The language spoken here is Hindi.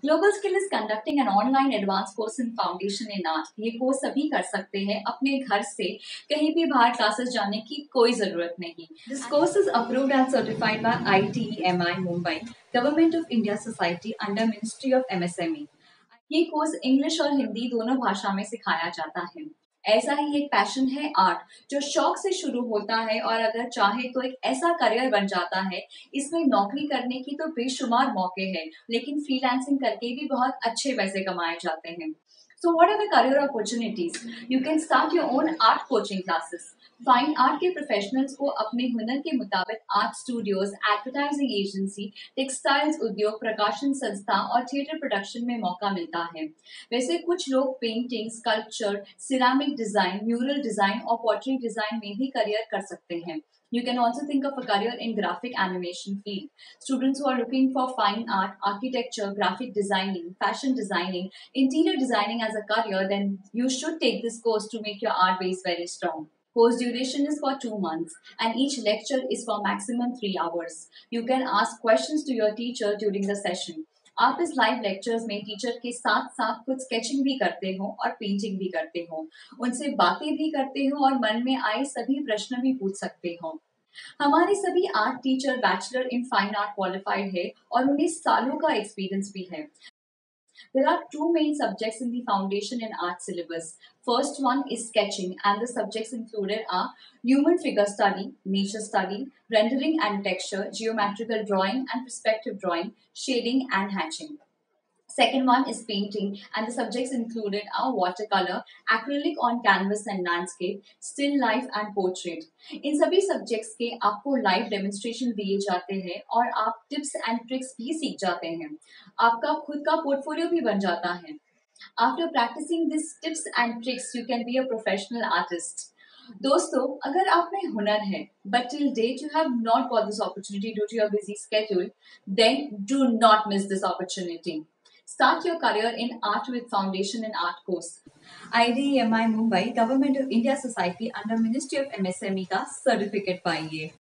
Global skill is conducting an online advance course in foundation in art. ये कोर्स सभी कर सकते हैं अपने घर से, कहीं भी बाहर क्लासेस जाने की कोई जरूरत नहीं। This course is approved and certified by ITEMI Mumbai, government of India society under ministry of MSME। ये कोर्स इंग्लिश और हिंदी दोनों भाषा में सिखाया जाता है। ऐसा ही एक पैशन है आर्ट, जो शौक से शुरू होता है और अगर चाहे तो एक ऐसा करियर बन जाता है। इसमें नौकरी करने की तो बेशुमार मौके हैं, लेकिन फ्रीलांसिंग करके भी बहुत अच्छे पैसे कमाए जाते हैं। So what are the career opportunities? You can start your own art coaching classes. Fine art के प्रोफेशनल्स को अपने हुनर के मुताबिक art studios, advertising agency, textiles उद्योग, प्रकाशन संस्था और थिएटर प्रोडक्शन में मौका मिलता है। वैसे कुछ लोग painting, sculpture, ceramic design, mural design और पॉटरी डिजाइन में भी करियर कर सकते हैं। You can also think of a career in graphic animation field. Students who are looking for fine art, architecture, graphic designing, fashion designing, interior designing as a career, then you should take this course to make your art base very strong. Course duration is for 2 months and each lecture is for maximum 3 hours. You can ask questions to your teacher during the session. आप इस लाइव लेक्चर्स में टीचर के साथ साथ खुद स्केचिंग भी करते हो और पेंटिंग भी करते हो, उनसे बातें भी करते हो और मन में आए सभी प्रश्न भी पूछ सकते हो। हमारे सभी art teacher bachelor in fine art qualified है और उन्हें सालों का एक्सपीरियंस भी है। There are two main subjects in the foundation and art syllabus. First one is sketching, and the subjects included are human figure study, nature study, rendering and texture, geometrical drawing and perspective drawing, shading and hatching. Second one is painting, and the subjects included are watercolor, acrylic on canvas and landscape, still life and portrait. इन सभी सब्जेक्ट्स के आपको लाइव डेमोन्स्ट्रेशन दिए जाते हैं और आप टिप्स एंड ट्रिक्स भी सीख जाते हैं। आपका खुद का पोर्टफोलियो भी बन जाता है। After practicing these tips and tricks, you can be a professional artist. दोस्तों, अगर आप में हुनर है but till date you have not got this opportunity due to your busy schedule, then do not miss this opportunity. Start your career in art with Foundation in Art course. IDEMI Mumbai, Government of India Society under Ministry of MSME का सर्टिफिकेट पाइए।